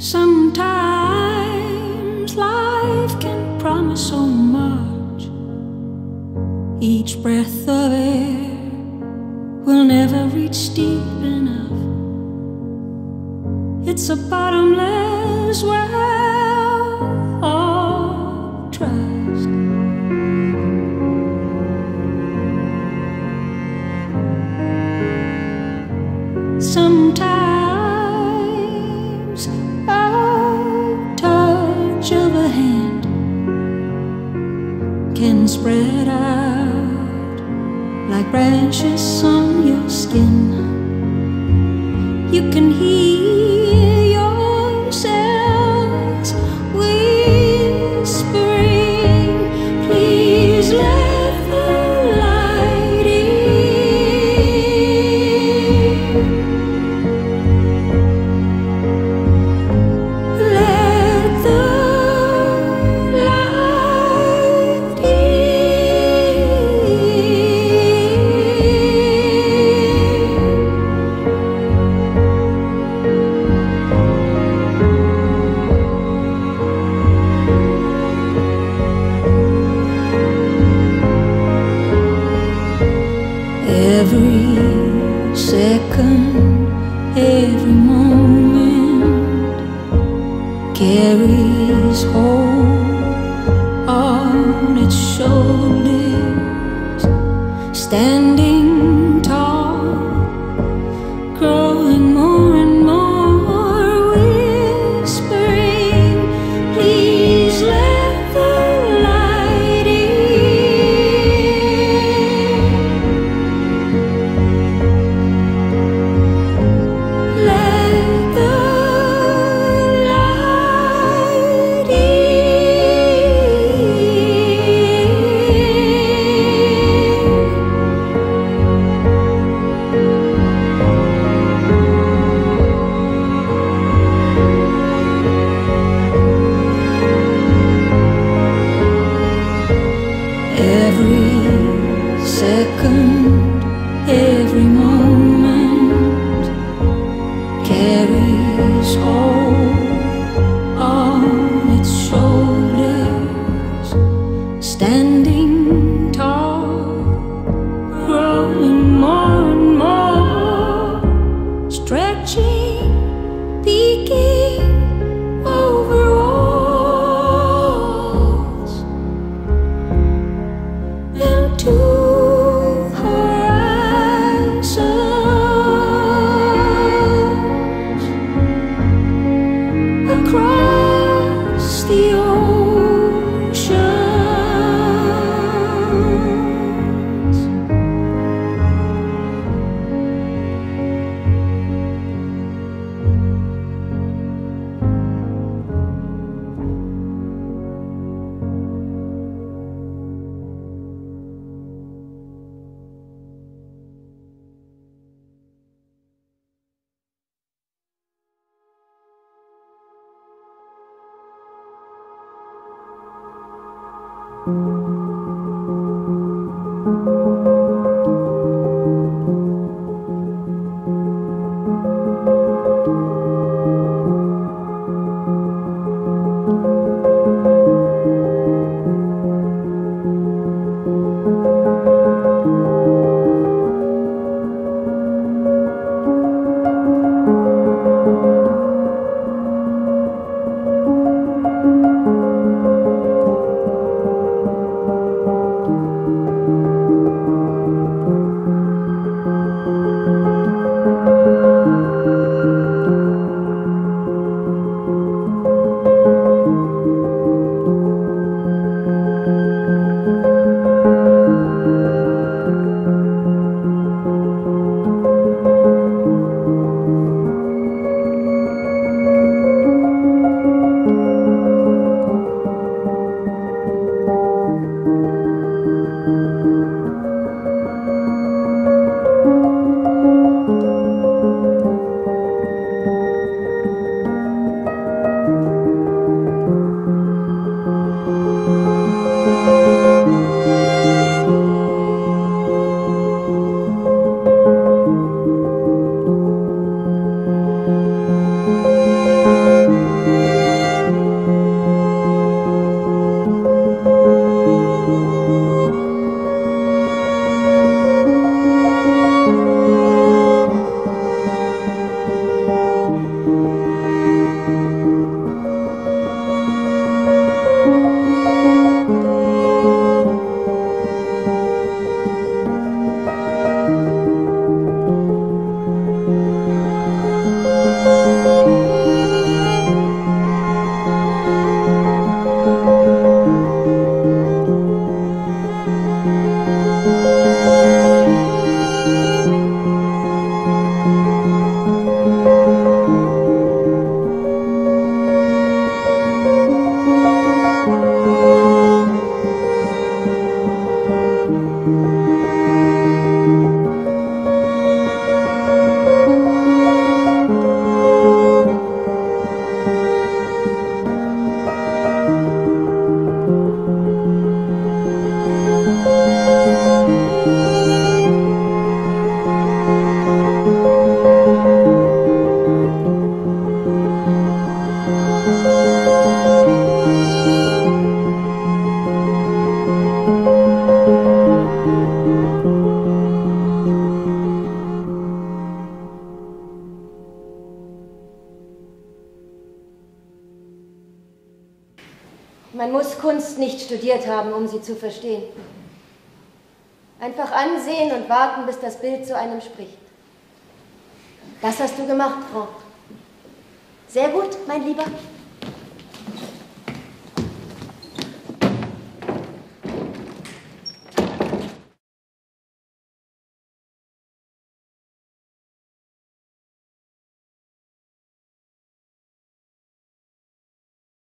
Sometimes life can promise so much. Each breath of air will never reach deep enough. It's a bottomless well of trust. Sometimes a touch of a hand can spread out like branches on your skin. You can hear yourselves whispering, please let the light in. Let the light in. Every second, every moment carries hope on its shoulders. Standing tall, growing more and more, whispering, please let the light in. Let the light in. Every second, every moment carries hope on its shoulders. Standing tall, growing more and more, stretching, peeking over walls into horizons across the oceans. Man muss Kunst nicht studiert haben, um sie zu verstehen. Einfach ansehen und warten, bis das Bild zu einem spricht. Das hast du gemacht, Franck. Sehr gut, mein Lieber.